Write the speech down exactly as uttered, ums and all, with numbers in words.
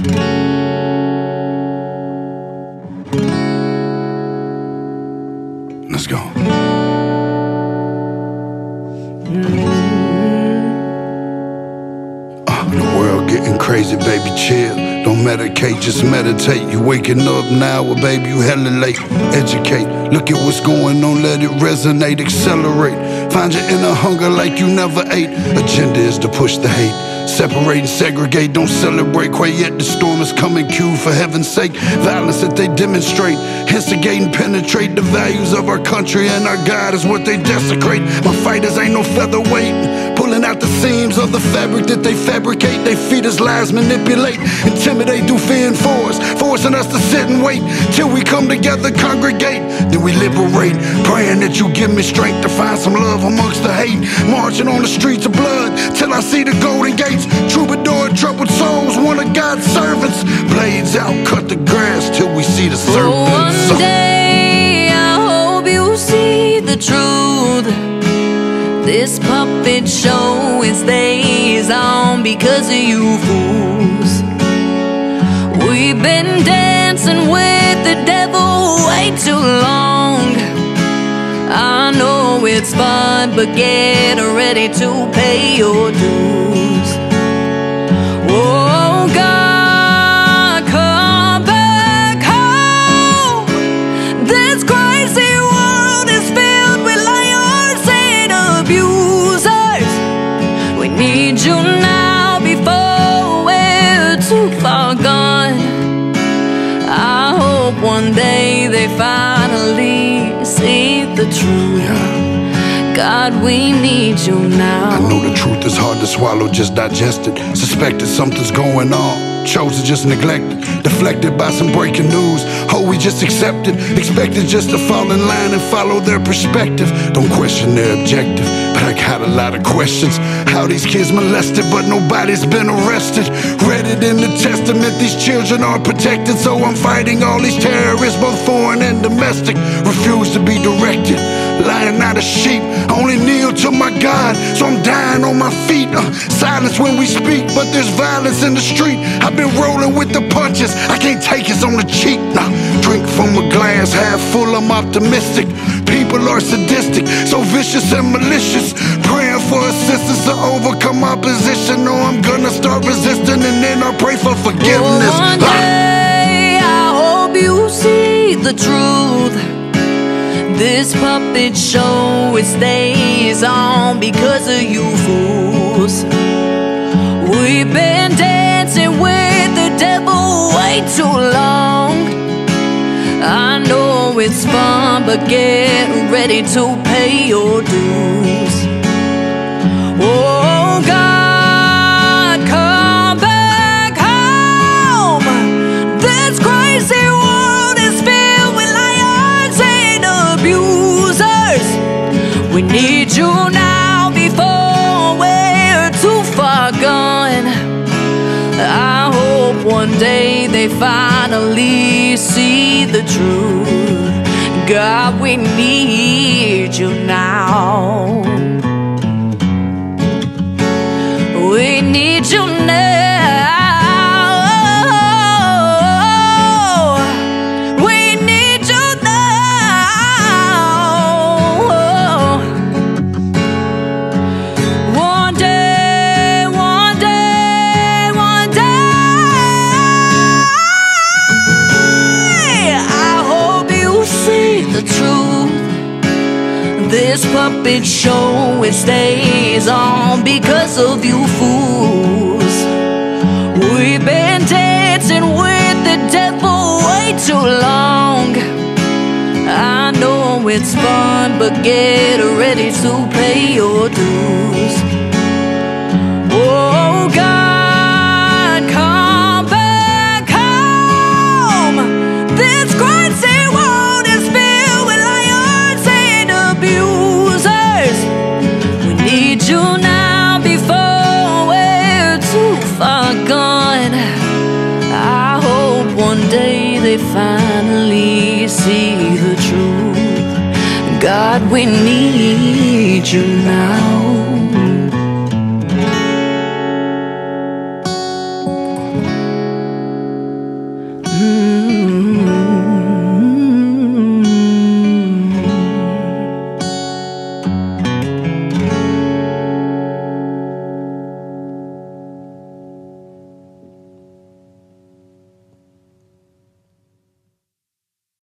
Let's go. Uh, the world getting crazy, baby, chill. Don't medicate, just meditate. You waking up now, well, baby, you hella late. Educate, look at what's going on, let it resonate, accelerate. Find your inner hunger like you never ate. Agenda is to push the hate. Separate and segregate, don't celebrate quite yet. The storm is coming, cue for heaven's sake. Violence that they demonstrate, instigate and penetrate the values of our country, and our God is what they desecrate. My fighters ain't no featherweight, pulling out the seams of the fabric that they fabricate. They feed us lies, manipulate, intimidate through fear and force, forcing us to sit and wait till we come together, congregate. Then we liberate, praying that you give me strength to find some love amongst the hate. Marching on the streets of blood till I see the golden gates. Troubadour, troubled souls, one of God's servants. Blades out, cut the grass till we see the serpents. One day I hope you see the truth. This puppet show, it stays on because of you fools. We've been dancing with the devil way too long. I know it's fun, but get ready to pay your dues. Oh God, come back home. This crazy world is filled with liars and abusers. We need you now before we're too far gone. I hope one day they finally see the truth. Yeah. God, we need you now. I know the truth is hard to swallow, just digest it. Suspected something's going on, chose to just neglect it. Deflected by some breaking news, oh, we just accept it. Expected just to fall in line and follow their perspective. Don't question their objective, but I got a lot of questions. How these kids molested, but nobody's been arrested. Read it in the testament, these children are protected. So I'm fighting all these terrorists, both foreign and domestic. Refuse to be directed, lying out of sheep. Only kneel to my God, so I'm dying on my feet. uh, Silence when we speak, but there's violence in the street. I've been rolling with the punches, I can't take it on the cheek. Nah, drink from a glass half full, I'm optimistic. People are sadistic, so vicious and malicious. Praying for assistance to overcome opposition. No, I'm gonna start resisting, and then I'll pray for forgiveness. One day I hope you see the truth. This puppet show, it stays on because of you fools. We've been dancing with the devil way too long. I know it's fun, but get ready to pay your dues. Oh God, come back home. This crazy world is filled with liars and abusers. We need you now before we're too far gone. I hope one day they finally see the truth. God, we need you now. We need you now. We need you now. One day, one day, one day, I hope you see the truth. This puppet show, it stays on because of you fools. We've been dancing with the devil way too long. I know it's fun, but get ready to pay your dues. Oh God, come back home. This crazy world is filled with liars and abusers. We need you now before we're too far gone. I hope one day they finally see the truth. God, we need you now.